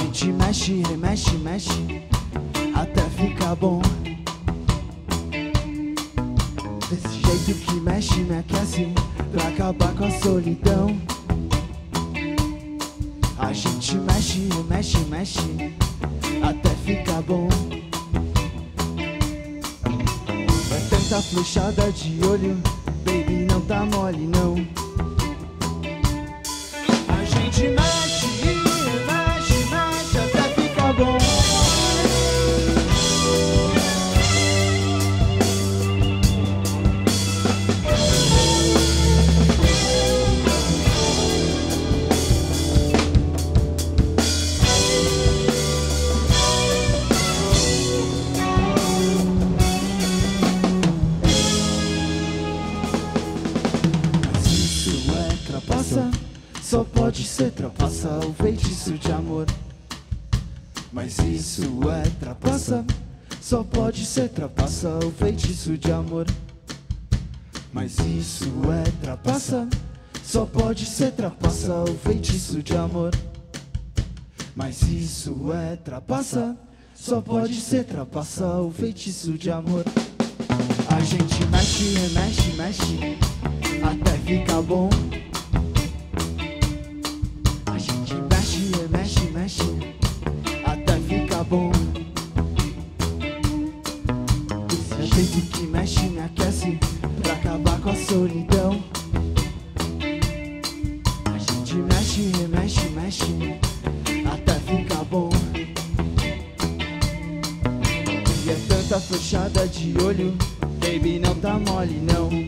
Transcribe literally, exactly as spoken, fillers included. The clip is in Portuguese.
gente mexe, remexe, mexe, até ficar bom. Desse jeito que mexe, me aquece, pra acabar com a solidão. A gente mexe, remexe, mexe, até ficar bom. É tanta flechada de olho, baby, não tá mole não. A gente mexe, mexe, mexe, até ficar bom. Só pode ser trapaça, o feitiço de amor. Mas isso é trapaça. Só pode ser trapaça, o feitiço de amor. Mas isso é trapaça. Só pode ser trapaça, o feitiço de amor. Mas isso é trapaça. Só pode ser trapaça, o feitiço de amor. A gente mexe, remexe, mexe, até ficar bom. Mexe, mexe, até ficar bom. Desse jeito que mexe, me aquece, pra acabar com a solidão. A gente mexe, remexe, mexe, até ficar bom. E é tanta fechada de olho, baby, não tá mole não.